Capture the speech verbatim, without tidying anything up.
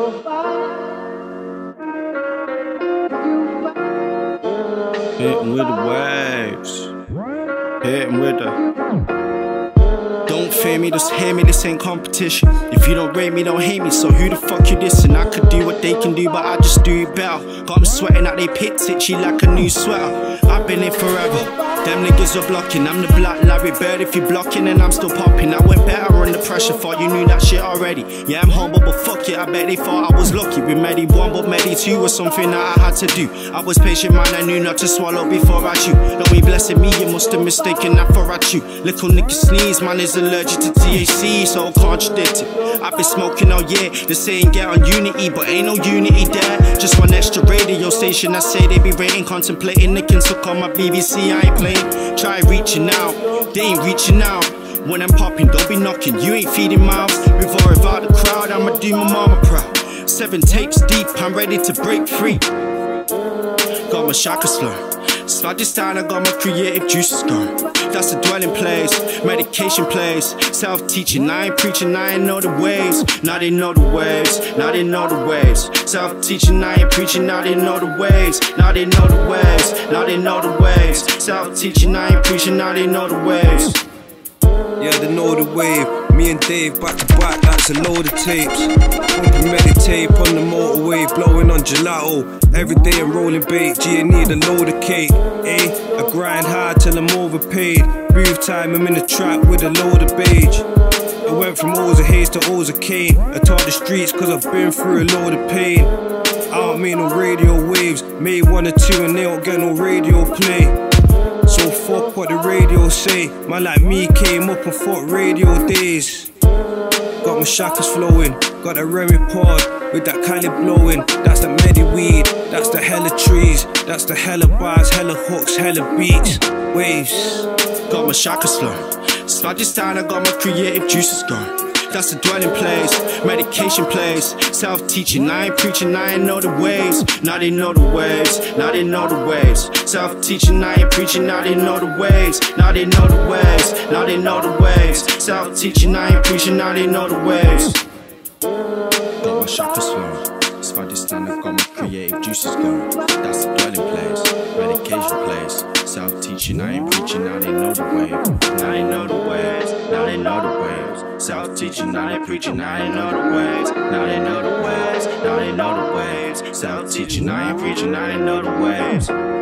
Hitting with the waves, hitting with the. Don't fear me, just hear me, this ain't competition. If you don't rate me, don't hate me, so who the fuck you dissing? I could do what they can do, but I just do it better. Got them sweating out they pits, itchy like a new sweater. I've been here forever, them niggas are blocking. I'm the Black Larry Bird, if you blocking and I'm still popping. I went better on the pressure, thought you knew that shit already. Yeah, I'm humble, but fuck it, I bet they thought I was lucky. With Medi one, but Medi two was something that I had to do. I was patient, man, I knew not to swallow before I chew. Don't be blessing me, you must have mistaken that for I chew. Little nigga sneeze, man is allergic to T H C, so contradicted. I've been smoking all year, they saying get on unity, but ain't no unity there. Just one extra radio station, I say they be rating, contemplating they can suck on my B B C, I ain't playing. Try reaching out, they ain't reaching out. When I'm popping, don't be knocking, you ain't feeding mouths. With or without the crowd, I'ma do my mama proud. Seven tapes deep, I'm ready to break free. Got my chakra slow. Slide this down, I got my creative juices gone. That's the dwelling place, medication place. Self-teaching, I ain't preaching, I ain't know the ways. Now they know the ways, now they know the ways. Self-teaching, I ain't preaching, now they know the ways. Now they know the ways, now they know the ways. Self-teaching, I ain't preaching, now they know the ways. Yeah, they know the wave. Me and Dave back to back, that's a load of tapes. Pumping Meditape on the motorway, blowing on gelato. Every day I'm rolling bait, G, I need a load of cake. Eh, I grind hard till I'm overpaid. Breathe time, I'm in the trap with a load of beige. I went from O's of haze to O's of cane. I taught the streets cause I've been through a load of pain. I don't make no radio waves, made one or two and they don't get no radio play. So fuck what the radio say. Man like me came up and fought radio days. Got my shackles flowing, got a Remy pod with that kind of blowing. That's the Medi weed, that's the hella trees, that's the hella bars, hella hooks, hella beats. Waves. Got my chakra slow. Slide this down, I got my creative juices gone. That's the dwelling place, medication place. Self-teaching, I ain't preaching, I ain't know the ways. Now they know the ways, now they know the ways. Self-teaching, I ain't preaching, now they know the ways. Now they know the ways, now they know the ways. Self-teaching, I ain't preaching, now they know the ways. Got my chakras flowing. Slide this down, I got my creative juices going. That's the dwelling place, medication place. Self-teaching, I ain't preaching, now they know the ways. Now they know the ways, now they know the ways. Self-teaching, now they preaching, now they know the ways. Now they know the ways, now they know the ways. Self-teaching, I ain't preaching, now they know the ways.